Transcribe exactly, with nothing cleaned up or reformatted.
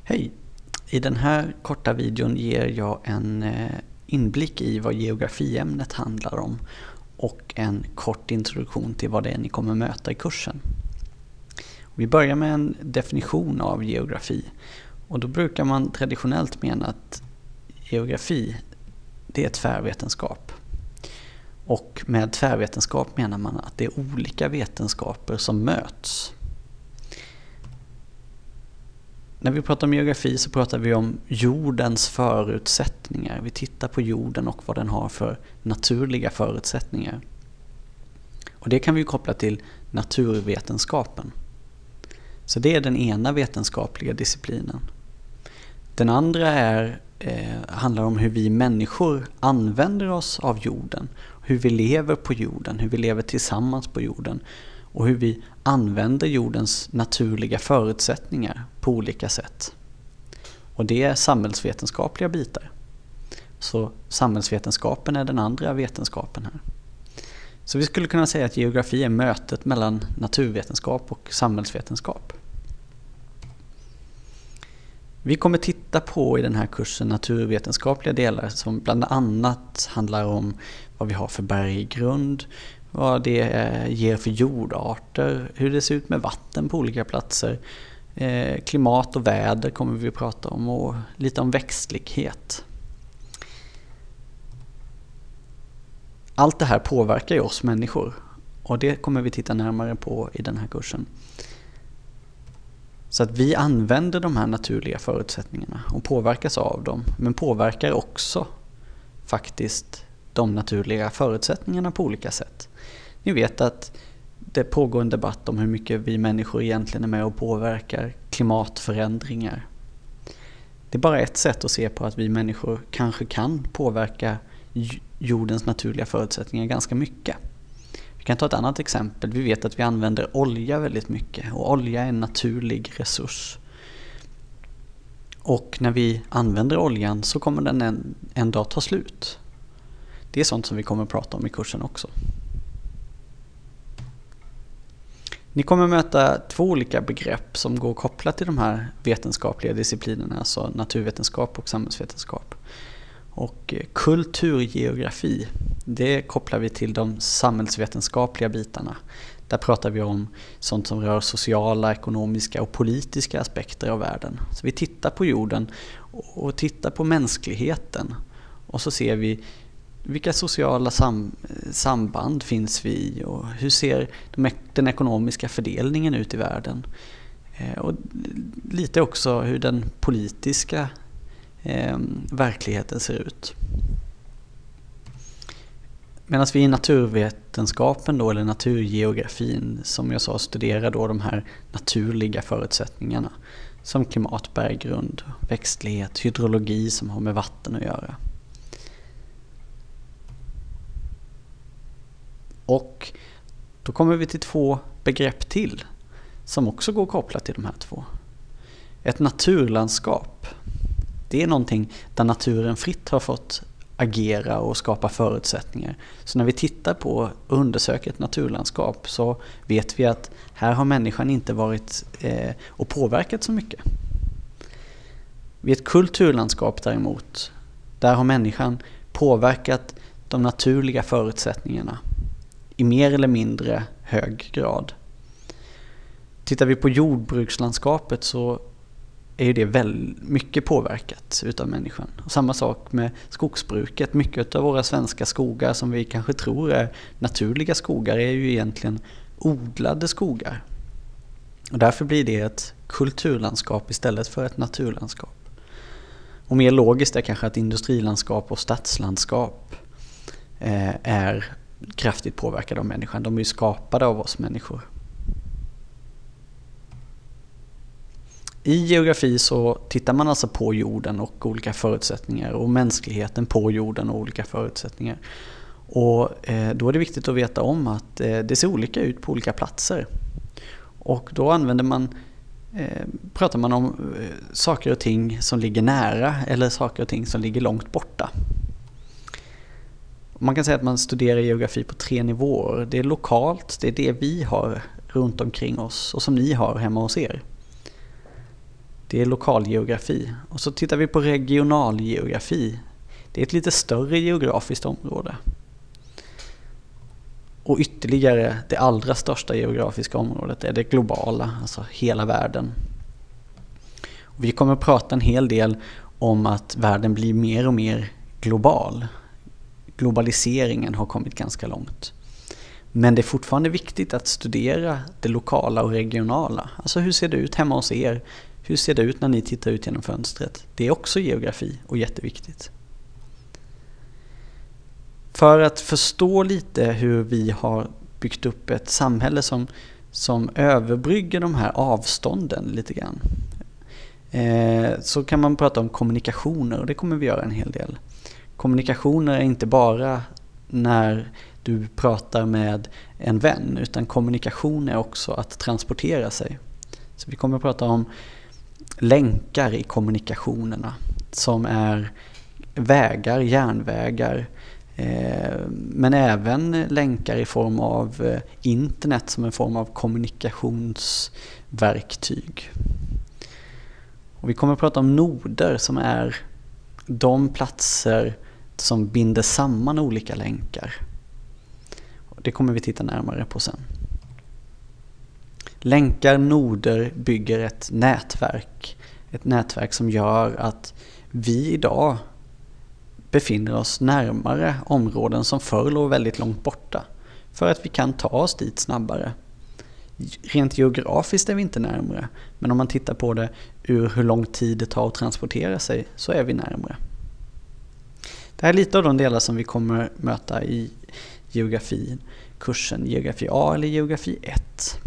Hej! I den här korta videon ger jag en inblick i vad geografiämnet handlar om och en kort introduktion till vad det är ni kommer möta i kursen. Vi börjar med en definition av geografi, och då brukar man traditionellt mena att geografi det är tvärvetenskap. Och med tvärvetenskap menar man att det är olika vetenskaper som möts. När vi pratar om geografi så pratar vi om jordens förutsättningar. Vi tittar på jorden och vad den har för naturliga förutsättningar. Och det kan vi koppla till naturvetenskapen. Så det är den ena vetenskapliga disciplinen. Den andra är, eh, handlar om hur vi människor använder oss av jorden. Hur vi lever på jorden, hur vi lever tillsammans på jorden. Och hur vi använder jordens naturliga förutsättningar på olika sätt. Och det är samhällsvetenskapliga bitar. Så samhällsvetenskapen är den andra vetenskapen här. Så vi skulle kunna säga att geografi är mötet mellan naturvetenskap och samhällsvetenskap. Vi kommer titta på i den här kursen naturvetenskapliga delar som bland annat handlar om vad vi har för berggrund, vad det ger för jordarter, hur det ser ut med vatten på olika platser, eh, klimat och väder kommer vi att prata om, och lite om växtlighet. Allt det här påverkar ju oss människor, och det kommer vi titta närmare på i den här kursen. Så att vi använder de här naturliga förutsättningarna och påverkas av dem, men påverkar också faktiskt de naturliga förutsättningarna på olika sätt. Ni vet att det pågår en debatt om hur mycket vi människor egentligen är med och påverkar klimatförändringar. Det är bara ett sätt att se på att vi människor kanske kan påverka jordens naturliga förutsättningar ganska mycket. Vi kan ta ett annat exempel. Vi vet att vi använder olja väldigt mycket, och olja är en naturlig resurs. Och när vi använder oljan så kommer den en, en dag ta slut. Det är sånt som vi kommer att prata om i kursen också. Ni kommer möta två olika begrepp som går kopplat till de här vetenskapliga disciplinerna, alltså naturvetenskap och samhällsvetenskap. Och kulturgeografi, det kopplar vi till de samhällsvetenskapliga bitarna. Där pratar vi om sånt som rör sociala, ekonomiska och politiska aspekter av världen. Så vi tittar på jorden och tittar på mänskligheten, och så ser vi vilka sociala sam- samband finns vi i, och hur ser de, den ekonomiska fördelningen ut i världen. Eh, och lite också hur den politiska eh, verkligheten ser ut. Medan vi i naturvetenskapen då, eller naturgeografin, som jag sa, studerar då de här naturliga förutsättningarna som klimat, berggrund, växtlighet, hydrologi som har med vatten att göra. Och då kommer vi till två begrepp till som också går kopplat till de här två. Ett naturlandskap, det är någonting där naturen fritt har fått agera och skapa förutsättningar. Så när vi tittar på och undersöker ett naturlandskap så vet vi att här har människan inte varit eh, och påverkat så mycket. Vid ett kulturlandskap däremot, där har människan påverkat de naturliga förutsättningarna i mer eller mindre hög grad. Tittar vi på jordbrukslandskapet så är det väldigt mycket påverkat utav människan. Och samma sak med skogsbruket. Mycket av våra svenska skogar som vi kanske tror är naturliga skogar är ju egentligen odlade skogar. Och därför blir det ett kulturlandskap istället för ett naturlandskap. Och mer logiskt är kanske att industrilandskap och stadslandskap eh, är kraftigt påverkade av människan. De är ju skapade av oss människor. I geografi så tittar man alltså på jorden och olika förutsättningar, och mänskligheten på jorden och olika förutsättningar. Och eh, då är det viktigt att veta om att eh, det ser olika ut på olika platser. Och då använder man, eh, pratar man om eh, saker och ting som ligger nära eller saker och ting som ligger långt borta. Man kan säga att man studerar geografi på tre nivåer. Det är lokalt, det är det vi har runt omkring oss och som ni har hemma hos er. Det är lokalgeografi. Och så tittar vi på regionalgeografi. Det är ett lite större geografiskt område. Och ytterligare, det allra största geografiska området är det globala, alltså hela världen. Och vi kommer att prata en hel del om att världen blir mer och mer global. Globaliseringen har kommit ganska långt. Men det är fortfarande viktigt att studera det lokala och regionala. Alltså hur ser det ut hemma hos er? Hur ser det ut när ni tittar ut genom fönstret? Det är också geografi och jätteviktigt. För att förstå lite hur vi har byggt upp ett samhälle som, som överbrygger de här avstånden lite grann. Eh, så kan man prata om kommunikationer, och det kommer vi göra en hel del. Kommunikationer är inte bara när du pratar med en vän, utan kommunikation är också att transportera sig. Så vi kommer att prata om länkar i kommunikationerna som är vägar, järnvägar, eh, men även länkar i form av eh, internet som en form av kommunikationsverktyg. Och vi kommer att prata om noder som är de platser som binder samman olika länkar. Det kommer vi titta närmare på sen. Länkar, noder bygger ett nätverk. Ett nätverk som gör att vi idag befinner oss närmare områden som förr låg väldigt långt borta. För att vi kan ta oss dit snabbare. Rent geografiskt är vi inte närmare. Men om man tittar på det ur hur lång tid det tar att transportera sig, så är vi närmare. Det här är lite av de delar som vi kommer möta i geografin. Kursen geografi A eller geografi ett.